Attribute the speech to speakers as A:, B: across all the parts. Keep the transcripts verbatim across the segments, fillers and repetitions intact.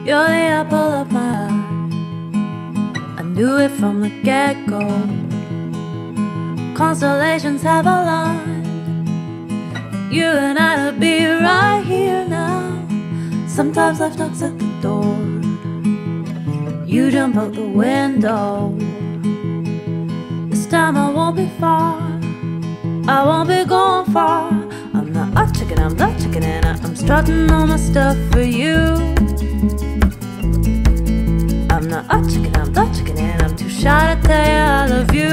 A: You're the apple of my eye. I knew it from the get-go. Constellations have aligned. You and I'll be right here now. Sometimes life knocks at the door. You jump out the window. This time I won't be far. I won't be going far. I'm not a chicken, I'm the chicken, and I'm strutting all my stuff for you. I'm not a chicken, I'm the chicken, and I'm too shy to tell you I love you.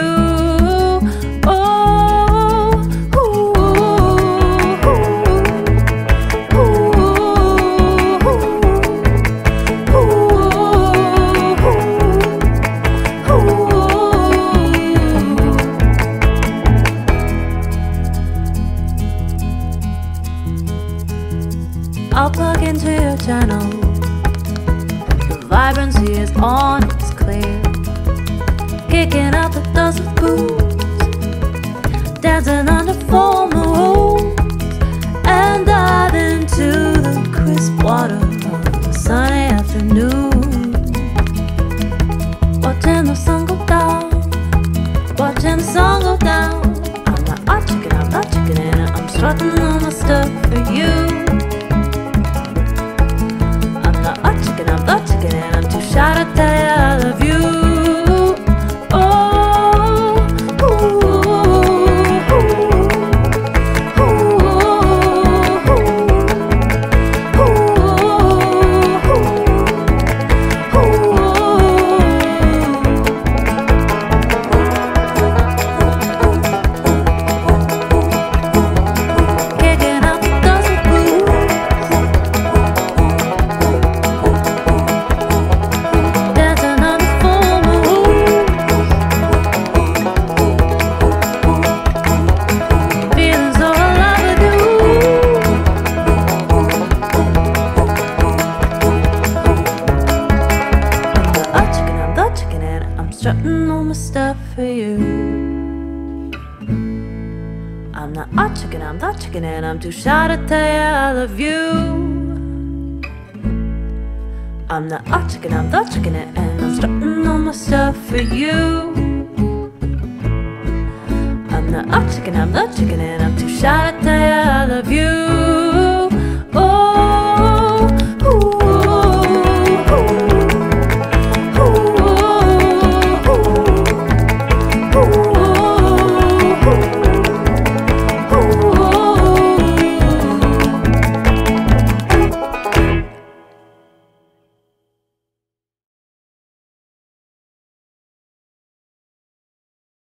A: Oh, ooh, ooh, ooh, ooh, ooh, ooh. I'll plug into your channel. The vibrancy is on, it's clear. Kicking out the dust of booze, dancing under full moon, and dive into the crisp water of a sunny afternoon. Watching the sun go down, watching the sun go down. I'm not a chicken, I'm not chicken, and I'm strutting all my stuff for you. I'm the chicken and I'm too shy to tell you I love you. Oh, ooh, ooh, ooh, ooh, kicking out the dust of booze. Strutting all my stuff for you. I'm not a chicken, I'm the chicken, and I'm too shy to tell you I love you. I'm not a chicken, I'm the chicken, and I'm strutting all my stuff for you. I'm not a chicken, I'm the chicken, and I'm too shy to tell you I love you.